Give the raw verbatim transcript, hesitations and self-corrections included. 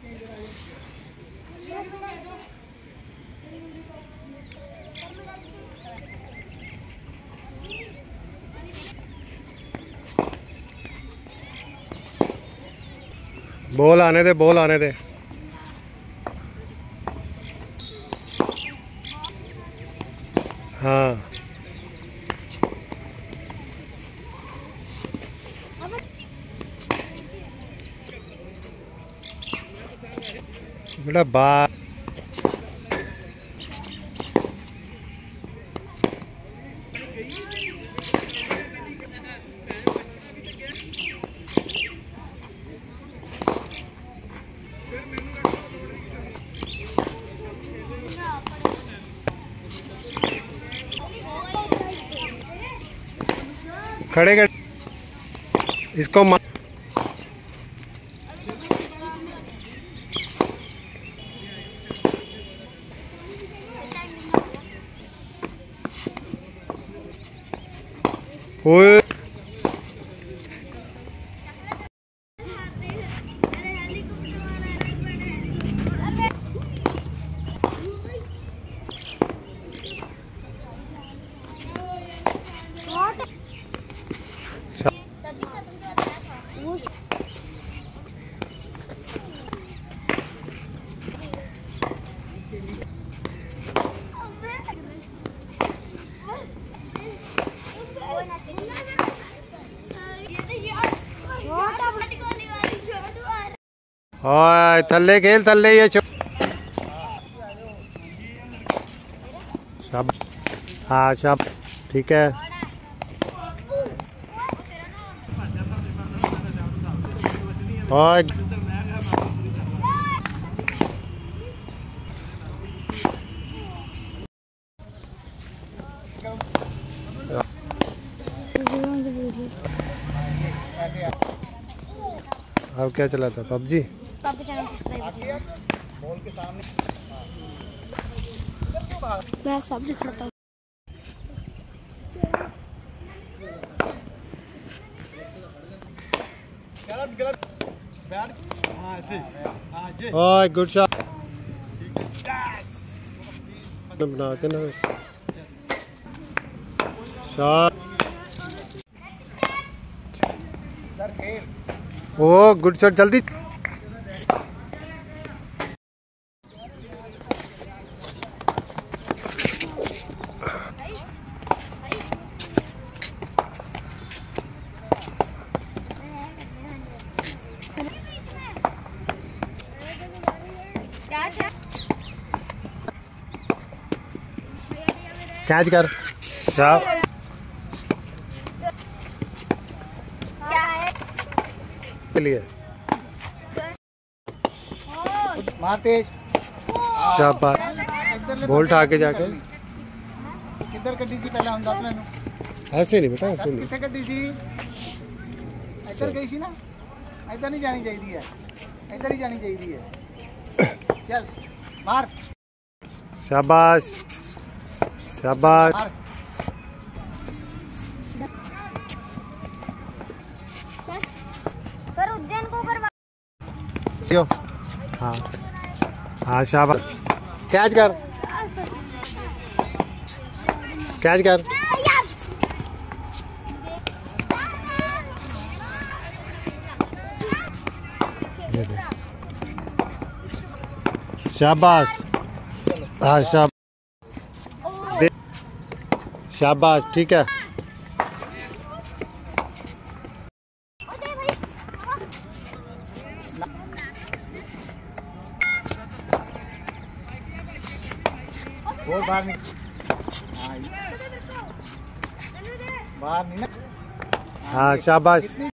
Ball आने दे, ball आने दे। हाँ बेटा बात खड़े कर इसको मा... ओए ओए थल्ले खेल, थल्ले ये चो सब। हाँ सब ठीक है। ओए अब क्या चला था? पबजी। पापा चैनल सब्सक्राइब कीजिए। बॉल के सामने मैं सब दिखाता हूँ। गलत गलत बैट। हाँ ऐसे। हाँ जी। ओए गुड शॉट। बना के ना शॉट। ओ गुड शॉट, जल्दी। कैच कर। शाबाश। के लिए शाबाश। बोल्ट आके जाके किधर कड्डी सी पहले हम दस मैनू। ऐसे नहीं बेटा, ऐसे नहीं। किथे कड्डी सी? इधर गई सी ना। इधर नहीं जानी चाहिए है, इधर ही जानी चाहिए है। चल मार। शाबाश शाबाश। पर उज्जैन को करवा। हाँ हाँ शाबाश। कैच कर, कैच कर। शाबाश। हाँ शाबाश शाबाश, ठीक है। और बाहर नहीं, बाहर नहीं ना। हाँ शाबाश।